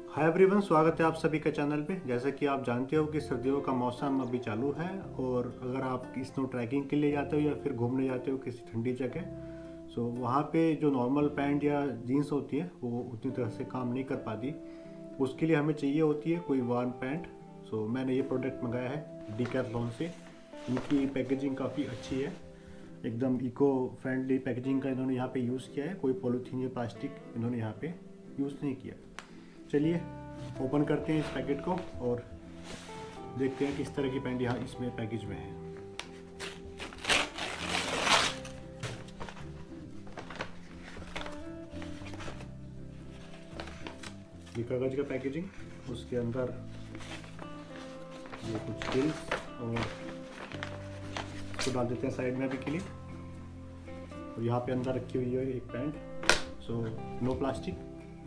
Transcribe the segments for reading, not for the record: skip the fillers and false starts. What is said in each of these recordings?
Hi everyone, स्वागत है आप सभी का चैनल पे। जैसा कि आप जानते हो कि सर्दियों का मौसम अभी चालू है और अगर आप स्नो ट्रैकिंग के लिए जाते हो या फिर घूमने जाते हो किसी ठंडी जगह, सो वहाँ पे जो नॉर्मल पैंट या जीन्स होती है वो उतनी तरह से काम नहीं कर पाती। उसके लिए हमें चाहिए होती है कोई वार्म पैंट। सो मैंने ये प्रोडक्ट मंगाया है डीकैथलॉन से। इनकी पैकेजिंग काफ़ी अच्छी है, एकदम इको फ्रेंडली पैकेजिंग का इन्होंने यहाँ पे यूज़ किया है। कोई पॉलीथीन या प्लास्टिक इन्होंने यहाँ पे यूज़ नहीं किया। चलिए ओपन करते हैं इस पैकेट को और देखते हैं किस तरह की पैंट यहाँ इसमें पैकेज में है। ये कागज का पैकेजिंग, उसके अंदर ये कुछ बिल्स और इसको डाल देते हैं साइड में अभी के लिए। और यहाँ पे अंदर रखी हुई है एक पैंट, सो नो प्लास्टिक।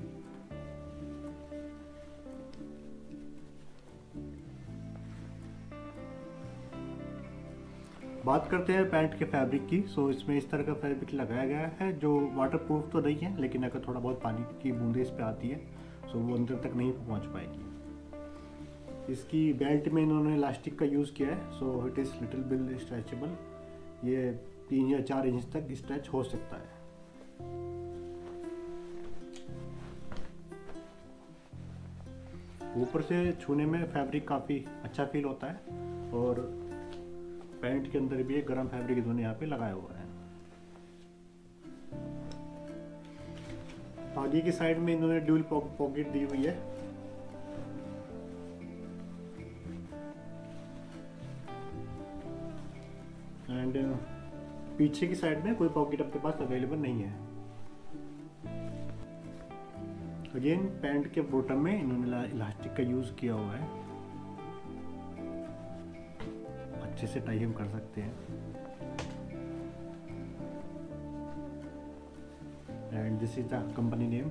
बात करते हैं पैंट के फैब्रिक की। सो इसमें इस तरह का फैब्रिक लगाया गया है जो वाटरप्रूफ तो नहीं है, लेकिन अगर थोड़ा बहुत पानी की बूंदें इस पे आती है सो वो अंदर तक नहीं पहुंच पाएगी। इसकी बेल्ट में इन्होंने इलास्टिक का यूज़ किया है, so it is little bit stretchable. ये 3 या 4 इंच तक स्ट्रेच हो सकता है। ऊपर से छूने में फैब्रिक काफ़ी अच्छा फील होता है और पैंट के अंदर भी एक गर्म फैब्रिक इन्होंने यहाँ पे लगाया हुआ है। आगे की साइड में इन्होंने ड्यूल पॉकेट दी हुई है। एंड पीछे की साइड में कोई पॉकेट आपके पास अवेलेबल नहीं है। अगेन पैंट के बॉटम में इन्होंने इलास्टिक का यूज किया हुआ है, अच्छे से टाई हम कर सकते हैं। And this is the company name.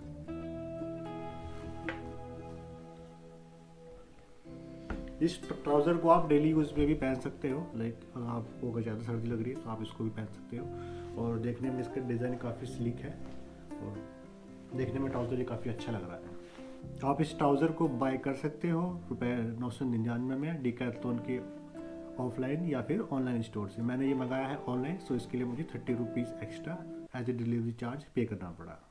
इस ट्राउज़र को आप डेली यूज में भी पहन सकते हो, लाइक आपको अगर ज़्यादा सर्दी लग रही है तो आप इसको भी पहन सकते हो। और देखने में इसका डिज़ाइन काफ़ी स्लीक है और देखने में ट्राउज़र ये काफ़ी अच्छा लग रहा है। आप इस ट्राउज़र को बाय कर सकते हो ₹999 में डीकैथलॉन के ऑफलाइन या फिर ऑनलाइन स्टोर से। मैंने ये मंगाया है ऑनलाइन, सो इसके लिए मुझे ₹30 extra as a delivery charge pay करना पड़ा।